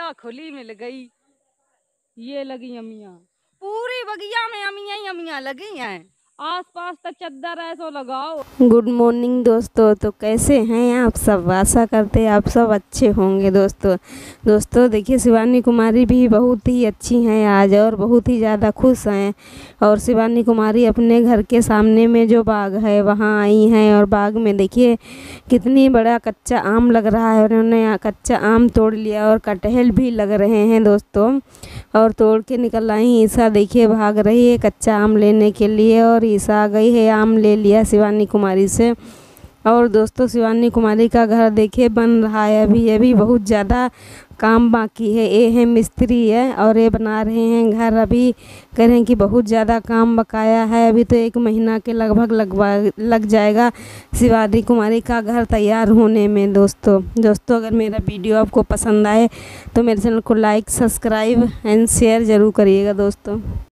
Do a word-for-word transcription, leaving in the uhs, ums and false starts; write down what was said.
बगिया खुली मिल गई। ये लगी अमियाँ, पूरी बगिया में अमियाँ ही अमियाँ लगी हैं। आस पास तक चद्दर ऐसो लगाओ। गुड मॉर्निंग दोस्तों। तो कैसे हैं आप सब? आशा करते हैं आप सब अच्छे होंगे। दोस्तों दोस्तों देखिए, शिवानी कुमारी भी बहुत ही अच्छी हैं आज और बहुत ही ज़्यादा खुश हैं। और शिवानी कुमारी अपने घर के सामने में जो बाग है वहाँ आई हैं और बाग में देखिए कितनी बड़ा कच्चा आम लग रहा है। उन्होंने कच्चा आम तोड़ लिया और कटहल भी लग रहे हैं दोस्तों, और तोड़ के निकल आई। ईसा देखिए भाग रही है कच्चा आम लेने के लिए, और ईसा आ गई है आम ले लिया शिवानी कुमारी से। और दोस्तों शिवानी कुमारी का घर देखिए बन रहा है, अभी अभी बहुत ज़्यादा काम बाकी है। ये है मिस्त्री है और ये बना रहे हैं घर। अभी कह रहे हैं कि बहुत ज़्यादा काम बकाया है, अभी तो एक महीना के लगभग लगवा लग जाएगा शिवानी कुमारी का घर तैयार होने में। दोस्तों दोस्तों अगर मेरा वीडियो आपको पसंद आए तो मेरे चैनल को लाइक, सब्सक्राइब एंड शेयर ज़रूर करिएगा दोस्तों।